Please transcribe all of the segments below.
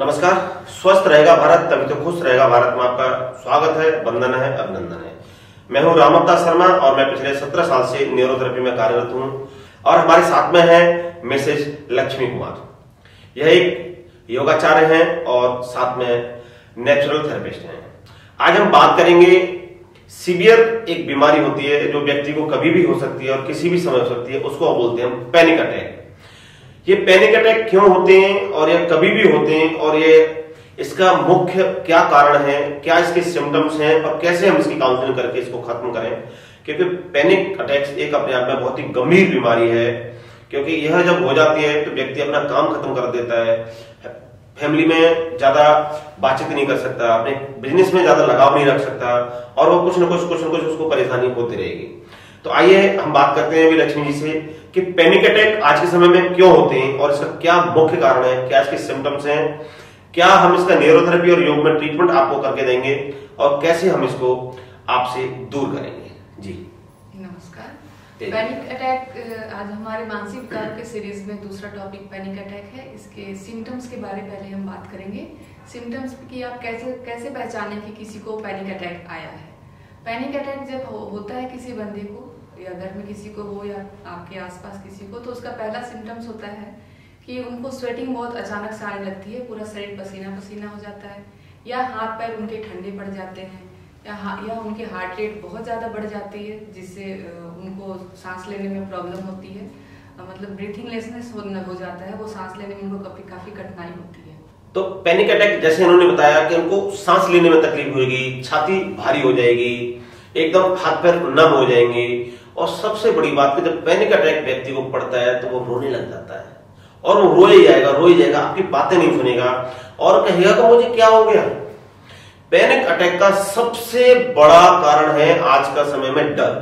नमस्कार। स्वस्थ रहेगा भारत तभी तो खुश रहेगा भारत में आपका स्वागत है, वंदन है, अभिनंदन है। मैं हूं राम अवतार शर्मा और मैं पिछले 17 साल से न्यूरोथेरेपी में कार्यरत हूं और हमारे साथ में है मिसेज लक्ष्मी कुमार। यह एक योगाचार्य हैं और साथ में नेचुरल थेरेपिस्ट हैं। आज हम बात करेंगे सीवियर एक बीमारी होती है जो व्यक्ति को कभी भी हो सकती है और किसी भी समय हो सकती है, उसको बोलते हैं हम पैनिक अटैक। ये पैनिक अटैक क्यों होते हैं और ये कभी भी होते हैं और ये इसका मुख्य क्या कारण है, क्या इसके सिम्टम्स हैं और कैसे हम इसकी काउंसलिंग करके इसको खत्म करें। क्योंकि पैनिक अटैक एक अपने आप में बहुत ही गंभीर बीमारी है, क्योंकि यह जब हो जाती है तो व्यक्ति अपना काम खत्म कर देता है, फैमिली में ज्यादा बातचीत नहीं कर सकता, अपने बिजनेस में ज्यादा लगाव नहीं रख सकता और वो कुछ न कुछ उसको परेशानी होती रहेगी। तो आइए हम बात करते हैं अभी लक्ष्मी जी से कि पैनिक अटैक आज के समय में क्यों होते हैं और इसका क्या मुख्य कारण है, क्या इसके सिम्टम्स हैं, क्या हम इसका न्यूरोथेरेपी और योग में ट्रीटमेंट आपको करके देंगे और कैसे हम इसको आपसे दूर करेंगे। जी नमस्कार। पैनिक अटैक आज हमारे मानसिक विकार के सीरीज में दूसरा टॉपिक पैनिक अटैक है। इसके सिम्टम्स के बारे में पहले हम बात करेंगे। सिम्टम्स की आप कैसे पहचानें कि किसी को पैनिक अटैक आया है। पैनिक अटैक जब होता है किसी बंदे को या घर में किसी को हो या आपके आसपास किसी को, तो उसका पहला सिम्टम्स होता है कि उनको स्वेटिंग बहुत अचानक से आने लगती है, पूरा शरीर पसीना पसीना हो जाता है, या हाथ पैर उनके ठंडे पड़ जाते हैं, या उनके हार्ट रेट बहुत ज़्यादा बढ़ जाती है जिससे उनको सांस लेने में प्रॉब्लम होती है, मतलब ब्रीथिंग लेसनेस हो जाता है, वो सांस लेने में उनको काफ़ी कठिनाई होती है। तो पैनिक अटैक जैसे इन्होंने बताया कि उनको सांस लेने में तकलीफ होगी, छाती भारी हो जाएगी, एकदम हाथ पैर नम हो जाएंगे और सबसे बड़ी बात कि जब पैनिक अटैक व्यक्ति को पड़ता है तो वो रोने लग जाता है और वो रोए जाएगा, आपकी बातें नहीं सुनेगा और कहेगा कि मुझे क्या हो गया। पैनिक अटैक का सबसे बड़ा कारण है आज का समय में डर,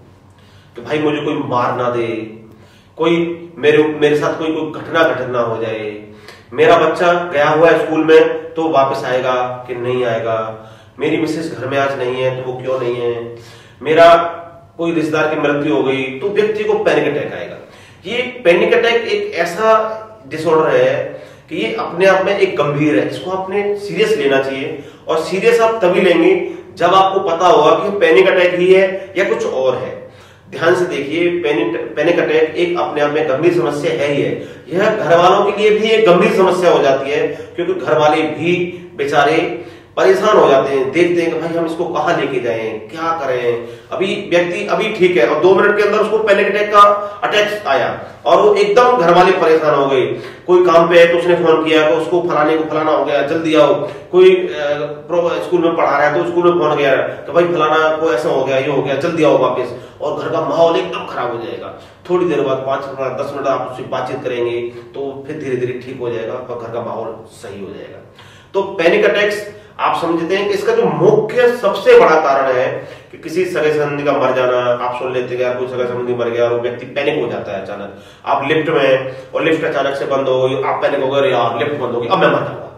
कि भाई मुझे कोई मार ना दे, कोई मेरे साथ कोई घटना घटना हो जाए, मेरा बच्चा गया हुआ है स्कूल में तो वापस आएगा कि नहीं आएगा, मेरी मिसेस घर में आज नहीं है तो वो क्यों नहीं है, मेरा कोई रिश्तेदार की मृत्यु हो गई, तो व्यक्ति को पैनिक अटैक आएगा। ये पैनिक अटैक एक ऐसा डिसऑर्डर है कि ये अपने आप में एक गंभीर है, इसको आपने सीरियस लेना चाहिए और सीरियस आप तभी लेंगे जब आपको पता होगा कि पैनिक अटैक ही है या कुछ और है। ध्यान से देखिए, पैनिक अटैक एक अपने आप में गंभीर समस्या है ही है। यह घर वालों के लिए भी एक गंभीर समस्या हो जाती है, क्योंकि घर वाले भी बेचारे परेशान हो जाते हैं, देखते हैं कि भाई हम इसको कहां लेके जाएं, क्या करें। व्यक्ति अभी ठीक है और 2 मिनट के अंदर उसको पैनिक अटैक का अटैक आया और वो एकदम घर वाले परेशान हो गए। कोई काम पे है तो उसने फोन किया तो उसको फलाने को फलाना हो गया, जल्दी आओ। कोई स्कूल में पढ़ा रहा है तो स्कूल में फोन गया तो भाई फलाना को ऐसा हो गया, ये हो गया, जल्दी आओ वापस, और घर का माहौल एकदम खराब हो जाएगा। थोड़ी देर बाद 5 मिनट 10 मिनट आप उससे बातचीत करेंगे तो फिर धीरे धीरे ठीक हो जाएगा और घर का माहौल सही हो जाएगा। तो पैनिक अटैक्स आप समझते हैं कि इसका जो मुख्य सबसे बड़ा कारण है कि किसी सगे संबंधी का मर जाना। आप सुन लेते हैं कोई सगा संबंधी मर गया और व्यक्ति पैनिक हो जाता है अचानक। आप लिफ्ट में और लिफ्ट अचानक से बंद हो गई, आप पैनिक हो गए, यार लिफ्ट बंद हो गई, अब मैं मर जाऊंगा।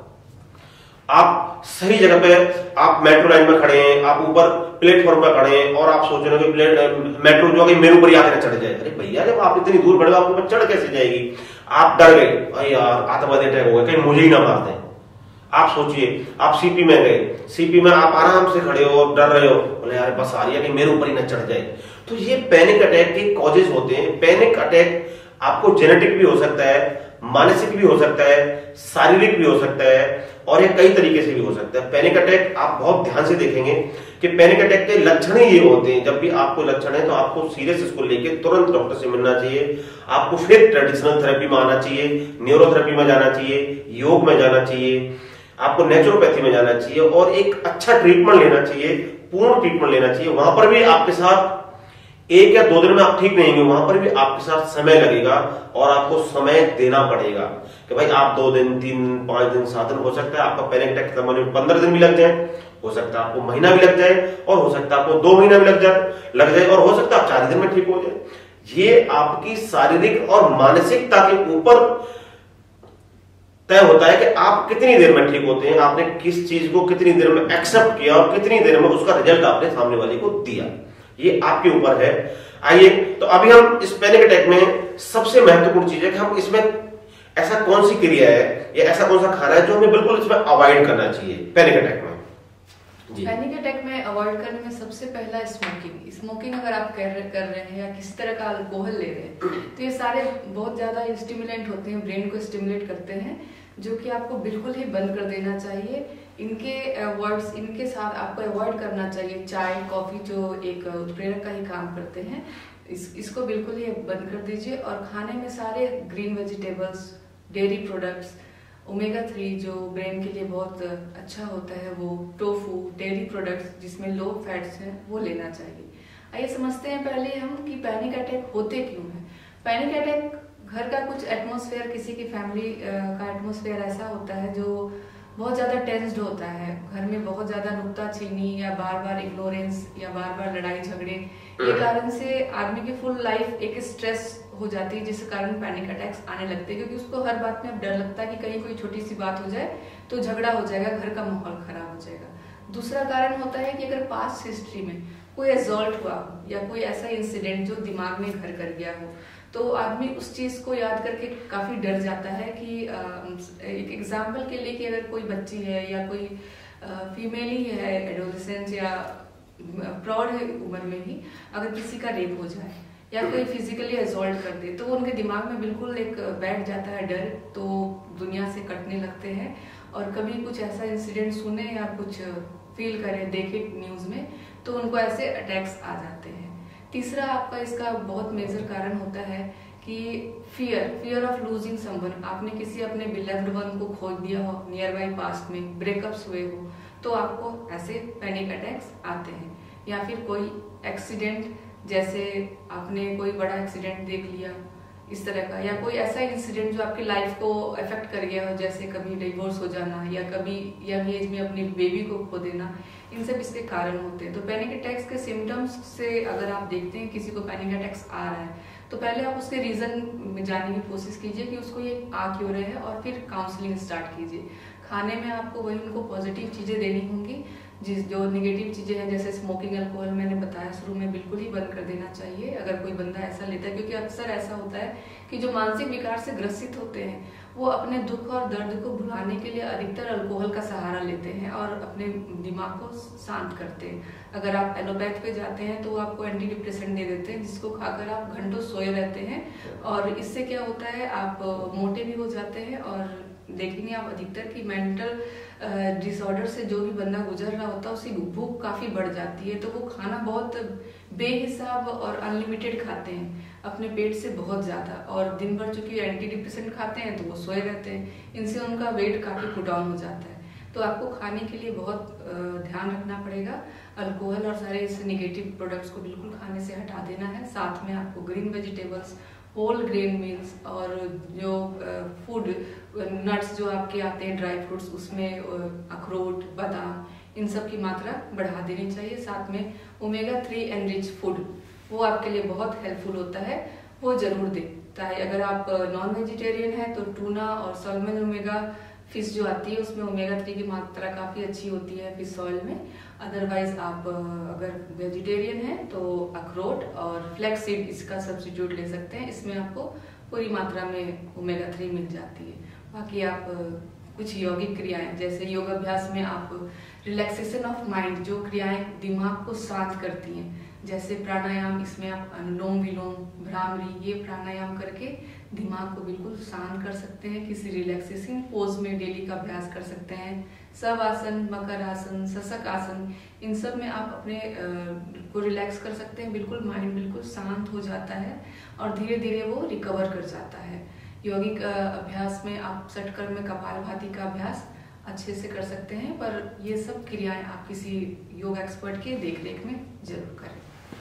आप सही जगह पे, आप मेट्रो लाइन में खड़े हैं, आप ऊपर प्लेटफॉर्म पर खड़े हैं और आप सोच रहे हो कि मेट्रो जो है मेरे ऊपर आकर चढ़ जाए। अरे भैया जब आप इतनी दूर बढ़े आपके ऊपर चढ़ कैसे जाएगी। आप डर गए, भाई यार आतंकवादी अटैक हो गया, कहीं मुझे ही ना मार दें। आप सोचिए, आप सीपी में गए, सीपी में आप आराम से खड़े हो, डर रहे हो, बोले यार बस आ रही है कि मेरे ऊपर ही ना चढ़ जाए। तो ये पैनिक अटैक के कॉजेज होते हैं। पैनिक अटैक आपको जेनेटिक भी हो सकता है, मानसिक भी हो सकता है, शारीरिक भी हो सकता है और ये कई तरीके से भी हो सकता है। पैनिक अटैक आप बहुत ध्यान से देखेंगे कि पैनिक अटैक के लक्षण ही ये होते हैं। जब भी आपको लक्षण है तो आपको सीरियस इसको लेके तुरंत डॉक्टर से मिलना चाहिए। आपको फिर ट्रेडिशनल थेरेपी में आना चाहिए, न्यूरोथेरेपी में जाना चाहिए, योग में जाना चाहिए, आपको नेचुरोपैथी में जाना चाहिए और एक अच्छा ट्रीटमेंट लेना चाहिए, पूर्ण ट्रीटमेंट लेना चाहिए। वहां पर भी आपके साथ 1 या 2 दिन में आप ठीक नहीं होंगे, वहां पर भी आपके साथ समय लगेगा और आपको समय देना पड़ेगा कि भाई आप 2 दिन 3 5 दिन 7 दिन, हो सकता है आपका पैनिक अटैक खत्म होने में 15 दिन भी लग जाए, हो सकता है आपको महीना भी लग जाए और हो सकता है आपको 2 महीना भी लग जाए और हो सकता है आप 4 दिन में ठीक हो जाए। ये आपकी शारीरिक और मानसिकता के ऊपर तय होता है कि आप कितनी देर में ठीक होते हैं, आपने किस चीज को कितनी देर में एक्सेप्ट किया और कितनी देर में उसका रिजल्ट आपने सामने वाले को दिया, ये आपके ऊपर है। आइए तो अभी हम इस पैनिक अटैक में सबसे महत्वपूर्ण चीज है कि हम इसमें ऐसा कौन सी क्रिया है या ऐसा कौन सा खाना है जो हमें बिल्कुल इसमें अवॉइड करना चाहिए पैनिक अटैक में? पैनिक अटैक में अवॉइड करने में सबसे पहला स्मोकिंग अगर आप कर रहे हैं या किसी तरह का अल्कोहल ले रहे हैं तो ये सारे बहुत ज्यादा स्टिमुलेंट होते हैं, ब्रेन को स्टिमुलेट करते हैं, जो कि आपको बिल्कुल ही बंद कर देना चाहिए। इनके साथ आपको अवॉइड करना चाहिए चाय कॉफी, जो एक उत्प्रेरक का ही काम करते हैं। इसको बिल्कुल ही बंद कर दीजिए और खाने में सारे green vegetables, dairy products, omega 3 जो ब्रेन के लिए बहुत अच्छा होता है, वो टोफू, डेयरी प्रोडक्ट्स जिसमें लो फैट्स हैं, वो लेना चाहिए। आइए समझते हैं पहले हम कि पैनिक अटैक होते क्यों हैं। पैनिक अटैक घर का कुछ एटमॉस्फेयर, किसी की फैमिली का एटमॉस्फेयर ऐसा होता है जो बहुत ज़्यादा टेंस्ड होता है, घर में बहुत ज़्यादा नुक्ताचीनी या बार बार इग्नोरेंस या बार बार लड़ाई झगड़े, ये कारण से आदमी की फुल लाइफ एक स्ट्रेस हो जाती है, जिस कारण पैनिक अटैक्स आने लगते हैं, क्योंकि उसको हर बात में अब डर लगता है कि कहीं कोई छोटी सी बात हो जाए तो झगड़ा हो जाएगा, घर का माहौल खराब हो जाएगा। दूसरा कारण होता है कि अगर पास्ट हिस्ट्री में कोई असॉल्ट हुआ या कोई ऐसा इंसिडेंट जो दिमाग में घर कर गया हो, तो आदमी उस चीज को याद करके काफी डर जाता है। कि एक एग्जाम्पल के लिए कि अगर कोई बच्ची है या कोई फीमेल ही है, एडोलेसेंस या प्रौढ़ उम्र में ही अगर किसी का रेप हो जाए या कोई फिजिकली असॉल्ट कर दे, तो उनके दिमाग में बिल्कुल एक बैठ जाता है डर, तो दुनिया से कटने लगते हैं और कभी कुछ ऐसा इंसिडेंट सुने या कुछ फील करें, देखे न्यूज में, तो उनको ऐसे अटैक्स आ जाते हैं। तीसरा आपका इसका बहुत मेजर कारण होता है कि फियर ऑफ लूजिंग समवन। आपने किसी अपने बिलव्ड वन को खो दिया हो, नियर बाई पास्ट में ब्रेकअप्स हुए हो, तो आपको ऐसे पैनिक अटैक्स आते हैं। या फिर कोई एक्सीडेंट, जैसे आपने कोई बड़ा एक्सीडेंट देख लिया इस तरह का, या कोई ऐसा इंसिडेंट जो आपकी लाइफ को अफेक्ट कर गया हो, जैसे कभी डिवोर्स हो जाना या कभी यंग एज में अपनी बेबी को खो देना, इन सब इसके कारण होते हैं। तो पैनिक अटैक्स के सिम्टम्स से अगर आप देखते हैं किसी को पैनिक अटैक्स आ रहा है, तो पहले आप उसके रीजन में जानने की कोशिश कीजिए कि उसको ये आ क्यों रहे हैं, और फिर काउंसलिंग स्टार्ट कीजिए। खाने में आपको वही उनको पॉजिटिव चीजें देनी होंगी, जो नेगेटिव चीजें हैं जैसे स्मोकिंग, अल्कोहल मैंने बताया शुरू में, बिल्कुल ही बंद कर देना चाहिए अगर कोई बंदा ऐसा लेता है। क्योंकि अक्सर ऐसा होता है कि जो मानसिक विकार से ग्रसित होते हैं वो अपने दुख और दर्द को भुलाने के लिए अधिकतर अल्कोहल का सहारा लेते हैं और अपने दिमाग को शांत करते हैं। अगर आप एलोपैथ पे जाते हैं तो वो आपको एंटी डिप्रेसेंट दे देते हैं, जिसको खाकर आप घंटों सोए रहते हैं, और इससे क्या होता है आप मोटे भी हो जाते हैं। और देखेंगे आप अधिकतर की मेंटल डिसऑर्डर से जो भी बंदा गुजर रहा होता है उसकी भूख काफी बढ़ जाती है, तो वो खाना बहुत बेहिसाब और अनलिमिटेड खाते हैं अपने पेट से बहुत ज्यादा, और दिन भर चूंकि एंटी डिप्रेसेंट खाते हैं तो वो सोए रहते हैं, इनसे उनका वेट काफी पुट डाउन हो जाता है। तो आपको खाने के लिए बहुत ध्यान रखना पड़ेगा। अल्कोहल और सारे इस निगेटिव प्रोडक्ट्स को बिल्कुल खाने से हटा देना है। साथ में आपको green vegetables, whole grain meals और जो फूड नट्स जो आपके आते हैं, ड्राई फ्रूट्स, उसमें अखरोट, बादाम, इन सब की मात्रा बढ़ा देनी चाहिए। साथ में ओमेगा 3 एनरिच फूड, वो आपके लिए बहुत हेल्पफुल होता है, वो जरूर दें। ताकि अगर आप नॉन वेजिटेरियन हैं तो टूना और सैल्मन ओमेगा फिश जो आती है उसमें ओमेगा 3 की मात्रा काफी अच्छी होती है फिश ऑयल में। अदरवाइज आप अगर वेजिटेरियन हैं तो अखरोट और फ्लैक्स सीड इसका सब्स्टिट्यूट ले सकते हैं, इसमें आपको पूरी मात्रा में ओमेगा 3 मिल जाती है। बाकी आप कुछ यौगिक क्रियाएं, जैसे योग अभ्यास में आप रिलैक्सेशन ऑफ माइंड, जो क्रियाएं दिमाग को शांत करती हैं, जैसे प्राणायाम, इसमें आप अनुलोम विलोम, भ्रामरी, ये प्राणायाम करके दिमाग को बिल्कुल शांत कर सकते हैं। किसी रिलैक्सेशन पोज में डेली का अभ्यास कर सकते हैं। सब आसन, मकर आसन, शशक आसन, इन सब में आप अपने को रिलैक्स कर सकते हैं। बिल्कुल माइंड बिल्कुल शांत हो जाता है और धीरे धीरे वो रिकवर कर जाता है। यौगिक अभ्यास में आप षटकर्म में कपालभाति का अभ्यास अच्छे से कर सकते हैं, पर ये सब क्रियाएं आप किसी योग एक्सपर्ट के देखरेख में जरूर करें।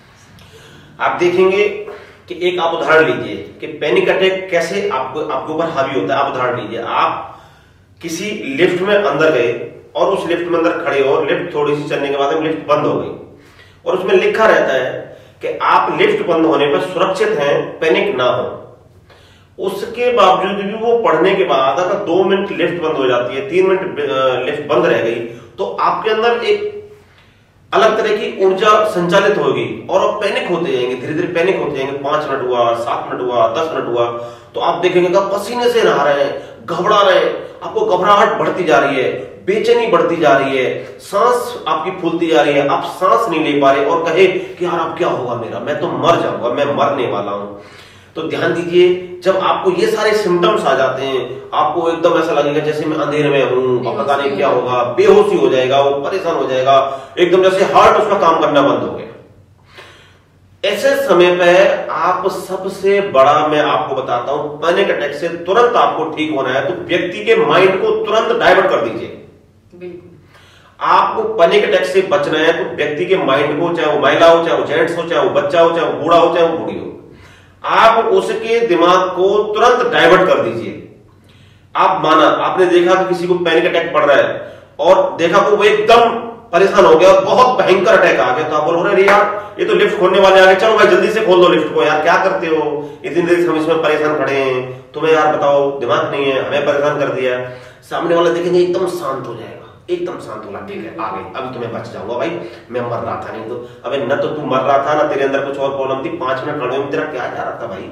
आप देखेंगे कि एक आप उदाहरण लीजिए कि पैनिक अटैक कैसे आपके ऊपर हावी होता है। आप उदाहरण लीजिए, आप किसी लिफ्ट में अंदर गए और उस लिफ्ट में अंदर खड़े हो, लिफ्ट थोड़ी सी चलने के बाद लिफ्ट बंद हो गई और उसमें लिखा रहता है कि आप लिफ्ट बंद होने पर सुरक्षित हैं, पैनिक ना हो। उसके बावजूद भी वो पढ़ने के बाद अगर 2 मिनट लिफ्ट बंद हो जाती है, 3 मिनट लिफ्ट बंद रह गई, तो आपके अंदर एक अलग तरह की ऊर्जा संचालित होगी और आप पैनिक होते जाएंगे, धीरे धीरे पैनिक होते जाएंगे। 5 मिनट हुआ, 7 मिनट हुआ, 10 मिनट हुआ, तो आप देखेंगे कि पसीने से नहा रहे हैं, घबरा रहे हैं, आपको घबराहट बढ़ती जा रही है, बेचैनी बढ़ती जा रही है, सांस आपकी फूलती जा रही है, आप सांस नहीं ले पा रहे और कहे कि यार अब क्या होगा मेरा, मैं तो मर जाऊंगा, मैं मरने वाला हूं। तो ध्यान दीजिए, जब आपको ये सारे सिम्टम्स आ जाते हैं, आपको एकदम ऐसा लगेगा जैसे मैं अंधेरे में हूं, पता नहीं क्या होगा, बेहोशी हो जाएगा, वो परेशान हो जाएगा, एकदम जैसे हार्ट उसका काम करना बंद हो गया। ऐसे समय पे आप सबसे बड़ा मैं आपको बताता हूं, पैनिक अटैक से तुरंत आपको ठीक होना है तो व्यक्ति के माइंड को तुरंत डाइवर्ट कर दीजिए। आपको पैनिक अटैक से बचना है तो व्यक्ति के माइंड को, चाहे वो महिला हो, चाहे वो जेंट्स हो, चाहे वो बच्चा हो, चाहे वो बूढ़ा हो, चाहे वो बूढ़ी हो, आप उसके दिमाग को तुरंत डाइवर्ट कर दीजिए। आप माना आपने देखा कि किसी को पैनिक अटैक पड़ रहा है और देखा को वो एकदम परेशान हो गया और बहुत भयंकर अटैक आ गया, तो आप बोलो अरे यार ये तो लिफ्ट खोलने वाले आ गए, चलो भाई जल्दी से खोल दो लिफ्ट को, यार क्या करते हो, इतनी देर हम इसमें परेशान खड़े हैं, तुम्हें यार बताओ दिमाग नहीं है, हमें परेशान कर दिया। सामने वाला देखेंगे एकदम शांत हो जाएगा, एकदम शांत होगा, ठीक है आ गई, अभी तुम्हें बच जाऊंगा भाई, मैं मर रहा था, नहीं तो अबे न तो तू मर रहा था, ना तेरे अंदर कुछ और प्रॉब्लम थी, 5 मिनट लड़ने में तेरा क्या जा रहा था भाई।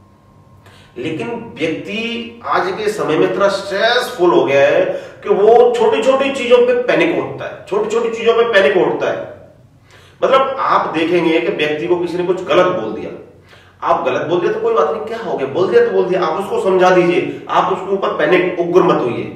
लेकिन व्यक्ति आज के समय में इतना स्ट्रेसफुल हो गया है कि वो छोटी छोटी चीजों पे पैनिक उठता है, छोटी छोटी चीजों पे पैनिक उठता है। मतलब आप देखेंगे कि व्यक्ति को किसी ने कुछ गलत बोल दिया, आप गलत बोल दिया तो कोई बात नहीं, क्या हो गया, बोल दिया तो बोल दिया, आप उसको समझा दीजिए, आप उसके ऊपर पैनिक उग्र मत होइए।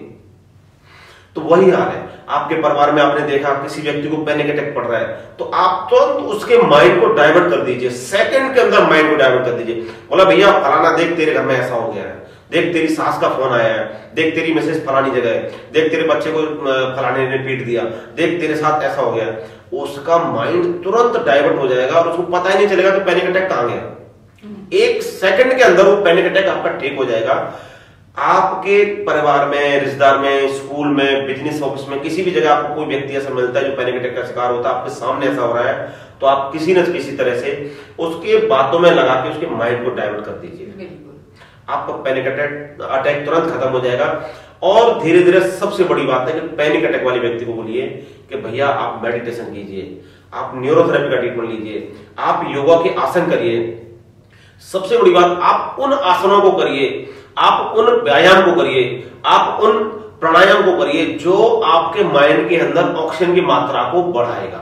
तो वही हाल है आपके परिवार में, आपने देखा किसी व्यक्ति को पैनिक अटैक पड़ रहा है तो आप तुरंत उसके माइंड को डाइवर्ट कर दीजिए, सेकंड के अंदर माइंड को डाइवर्ट कर दीजिए। बोला भैया फलाना देख तेरे घर में ऐसा हो गया है, देख तेरी सास का फोन आया है, देख तेरी मैसेज फलानी जगह है, देख तेरे बच्चे को फलाने ने पीट दिया, देख तेरे साथ ऐसा हो गया। उसका माइंड तुरंत डाइवर्ट हो जाएगा और उसको पता ही नहीं चलेगा कि पैनिक अटैक कहां गया। 1 सेकंड के अंदर वो पैनिक अटैक आपका ठीक हो जाएगा। आपके परिवार में, रिश्तेदार में, स्कूल में, बिजनेस ऑफिस में, किसी भी जगह आपको कोई व्यक्ति ऐसा मिलता है जो पैनिक अटैक का शिकार होता है, आपके सामने ऐसा हो रहा है, तो आप किसी न किसी तरह से उसके बातों में लगा के उसके माइंड को डाइवर्ट कर दीजिए, आपका पैनिक अटैक तुरंत खत्म हो जाएगा। और धीरे धीरे सबसे बड़ी बात है कि पैनिक अटैक वाले व्यक्ति को बोलिए कि भैया आप मेडिटेशन कीजिए, आप न्यूरोथेरेपी का ट्रीटमेंट लीजिए, आप योगा के आसन करिए। सबसे बड़ी बात, आप उन आसनों को करिए, आप उन व्यायाम को करिए, आप उन प्राणायाम को करिए जो आपके माइंड के अंदर ऑक्सीजन की मात्रा को बढ़ाएगा।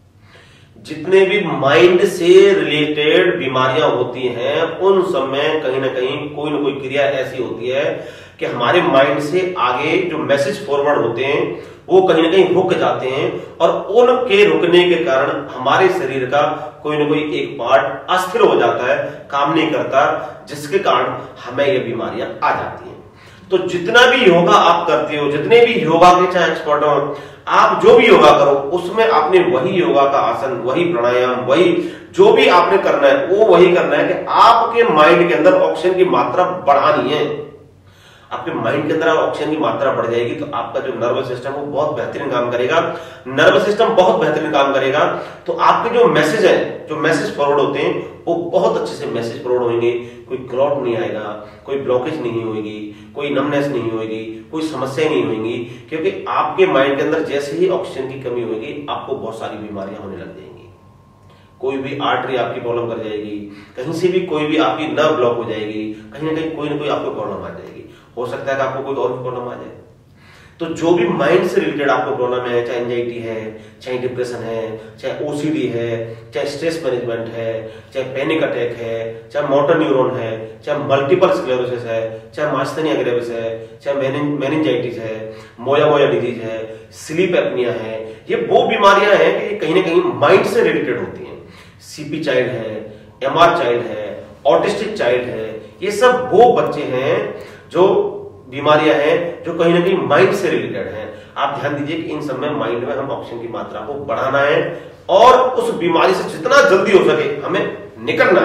जितने भी माइंड से रिलेटेड बीमारियां होती हैं उन सब में कहीं ना कहीं कोई ना कोई क्रिया ऐसी होती है कि हमारे माइंड से आगे जो मैसेज फॉरवर्ड होते हैं वो कहीं ना कहीं रुक जाते हैं और उनके रुकने के कारण हमारे शरीर का कोई ना कोई एक पार्ट अस्थिर हो जाता है, काम नहीं करता, जिसके कारण हमें ये बीमारियां आ जाती हैं। तो जितना भी योगा आप करते हो, जितने भी योगा के चाहे एक्सपर्ट हो, आप जो भी योगा करो उसमें आपने वही योगा का आसन, वही प्राणायाम, वही जो भी आपने करना है वो वही करना है कि आपके माइंड के अंदर ऑक्सीजन की मात्रा बढ़ानी है। आपके माइंड के अंदर ऑक्सीजन की मात्रा बढ़ जाएगी तो आपका जो नर्वस सिस्टम वो बहुत बेहतरीन काम करेगा। नर्वस सिस्टम बहुत बेहतरीन काम करेगा तो आपके जो मैसेज है, जो मैसेज फॉरवर्ड होते हैं वो बहुत अच्छे से मैसेज फॉरवर्ड होंगे। कोई क्लॉट नहीं आएगा, कोई ब्लॉकेज नहीं होगी, कोई नमनेस नहीं होगी, कोई समस्या नहीं होगी, क्योंकि आपके माइंड के अंदर जैसे ही ऑक्सीजन की कमी होगी आपको बहुत सारी बीमारियां होने लग जाएंगी। कोई भी आर्टरी आपकी प्रॉब्लम कर जाएगी, कहीं से भी कोई भी आपकी नर्व ब्लॉक हो जाएगी, कहीं ना कहीं कोई ना कोई आपको प्रॉब्लम आ जाएगी। हो सकता है कि आपको कोई और प्रॉब्लम आ जाए। तो जो भी माइंड से रिलेटेड आपको प्रॉब्लम है, चाहे एंजाइटी है, चाहे डिप्रेशन है, चाहे ओसीडी है, चाहे स्ट्रेस मैनेजमेंट है, चाहे पैनिक अटैक है, चाहे मोटर न्यूरॉन है, चाहे मल्टीपल स्क्लेरोसिस है, चाहे माइस्थेनिया ग्रेविस है, चाहे मेनिंजाइटिस है, मोया डिजीज है, स्लीप एपनिया है, ये वो बीमारियां हैं कि कहीं ना कहीं माइंड से रिलेटेड होती हैं। सीपी चाइल्ड है, एमआर चाइल्ड है, ऑटिस्टिक चाइल्ड है, ये सब वो बच्चे हैं जो बीमारियां हैं जो कहीं ना कहीं माइंड से रिलेटेड हैं। आप ध्यान दीजिए कि इन सब में माइंड में हम ऑक्सीजन की मात्रा को बढ़ाना है और उस बीमारी से जितना जल्दी हो सके हमें निकलना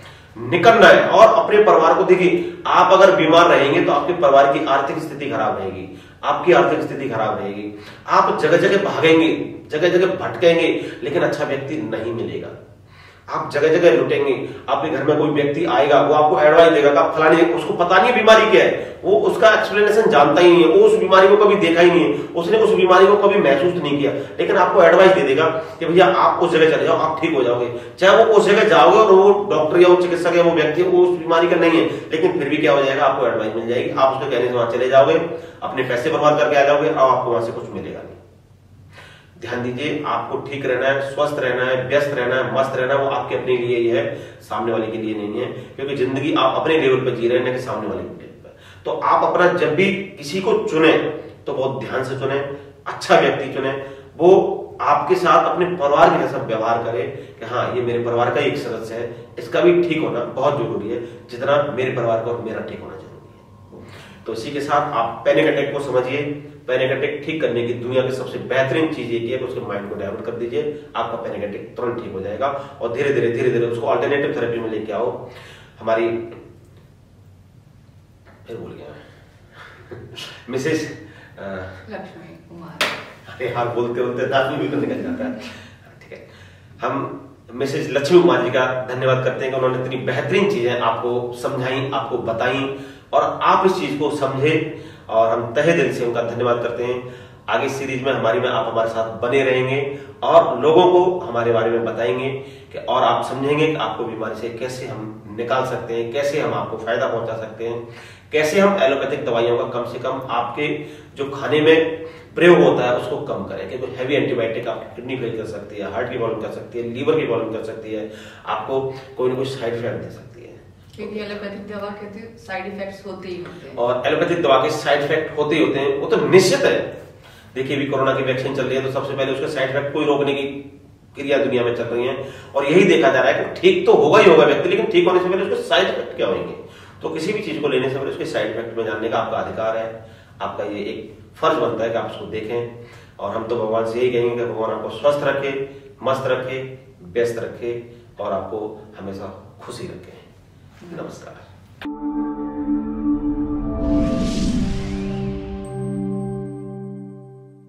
है। और अपने परिवार को देखिए, आप अगर बीमार रहेंगे तो आपके परिवार की आर्थिक स्थिति खराब रहेगी, आपकी आर्थिक स्थिति खराब रहेगी, आप जगह जगह भागेंगे, जगह जगह भटकेंगे, लेकिन अच्छा व्यक्ति नहीं मिलेगा। आप जगह जगह लुटेंगे। आपके घर में कोई व्यक्ति आएगा, वो आपको एडवाइस देगा कि आप फलानी, उसको पता नहीं है बीमारी क्या है, वो उसका एक्सप्लेनेशन जानता ही नहीं है, वो उस बीमारी को कभी देखा ही नहीं है, उसने उस बीमारी को कभी महसूस नहीं किया, लेकिन आपको एडवाइस दे देगा कि भैया आप उस जगह चले जाओ, आप ठीक हो जाओगे। चाहे वो उस जगह जाओगे और वो डॉक्टर या वो चिकित्सक या वो व्यक्ति वो उस बीमारी का नहीं है, लेकिन फिर भी क्या हो जाएगा, आपको एडवाइस मिल जाएगी, आप उसके कहने से वहां चले जाओगे, अपने पैसे बर्बाद करके आ जाओगे और आपको वहां से कुछ मिलेगा नहीं। ध्यान दीजिए, आपको ठीक रहना है, स्वस्थ रहना है, व्यस्त रहना है, मस्त रहना है, वो आपके अपने लिए ही है, सामने वाले के लिए नहीं है, क्योंकि जिंदगी आप अपने लेवल पर जी रहे हैं, ना कि सामने वाले के लेवल पर। तो आप अपना जब भी किसी को चुने तो बहुत ध्यान से चुने, अच्छा व्यक्ति चुने, वो आपके साथ अपने परिवार के जैसा व्यवहार करे कि हाँ ये मेरे परिवार का एक सदस्य है, इसका भी ठीक होना बहुत जरूरी है, जितना मेरे परिवार का और मेरा ठीक होना जरूरी है। तो इसी के साथ आप पैनिक अटैक को समझिए। पैनिक अटैक ठीक करने की दुनिया की सबसे बेहतरीन चीज ये है कि उसके माइंड को डाइवर्ट कर दीजिए, आपका पैनिक अटैक तुरंत ठीक हो जाएगा। और धीरे धीरे उसको अल्टरनेटिव थेरेपी में लेके आओ। हमारी फिर भूल गया मिसेस लक्ष्मी कुमार, अरे यार बोलते बोलते दांत भी तो निकल जाता है। ठीक है, हम मिसेस लक्ष्मी कुमार जी का धन्यवाद करते हैं कि उन्होंने इतनी बेहतरीन चीजें आपको समझाई, आपको बताई और आप इस चीज को समझे, और हम तहे दिल से उनका धन्यवाद करते हैं। आगे सीरीज में हमारी में आप हमारे साथ बने रहेंगे और लोगों को हमारे बारे में बताएंगे कि और आप समझेंगे कि आपको बीमारी से कैसे हम निकाल सकते हैं, कैसे हम आपको फायदा पहुंचा सकते हैं, कैसे हम एलोपैथिक दवाइयों का कम से कम आपके जो खाने में प्रयोग होता है उसको कम करें। क्योंकि हैवी एंटीबायोटिक आपकी किडनी फेल कर सकती है, हार्ट की प्रॉब्लम कर सकती है, लीवर की प्रॉब्लम कर सकती है, आपको कोई ना कोई साइड इफेक्ट दे सकती है, क्योंकि एलोपैथिक दवा के साइड इफेक्ट्स होते ही होते हैं। और एलोपैथिक दवा के साइड इफेक्ट होते ही होते हैं, वो तो निश्चित है। देखिए अभी कोरोना की वैक्सीन चल रही है तो सबसे पहले उसके साइड इफेक्ट को रोकने की क्रिया दुनिया में चल रही है, और यही देखा जा रहा है कि ठीक तो होगा ही होगा व्यक्ति, लेकिन ठीक होने से पहले उसके साइड इफेक्ट क्या होंगे। तो किसी भी चीज को लेने से पहले उसके साइड इफेक्ट में जानने का आपका अधिकार है, आपका ये एक फर्ज बनता है कि आप उसको देखें। और हम तो भगवान से यही कहेंगे कि भगवान आपको स्वस्थ रखे, मस्त रखे, व्यस्त रखे और आपको हमेशा खुशी रखे। नमस्कार।